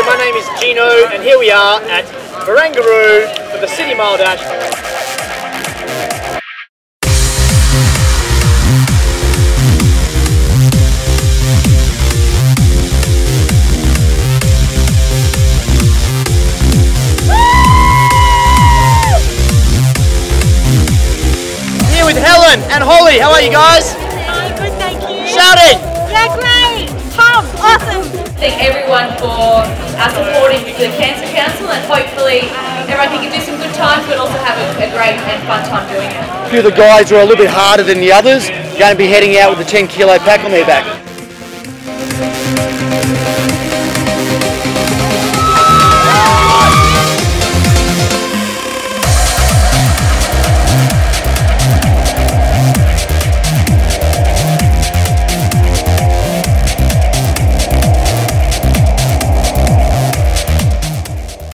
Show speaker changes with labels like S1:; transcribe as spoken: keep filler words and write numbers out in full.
S1: my name is Gino and here we are at Barangaroo for the City Mile Dash. Here with Helen and Holly, how are you guys?
S2: Oh, good, thank you.
S1: Shout it!
S2: Yeah, great! Tom, awesome!
S3: Thank everyone for uh, supporting the Cancer Council, and hopefully everyone can do some good times but also have a, a great and fun time doing it.
S4: A few of the guys are a little bit harder than the others, going to be heading out with a ten kilo pack on their back.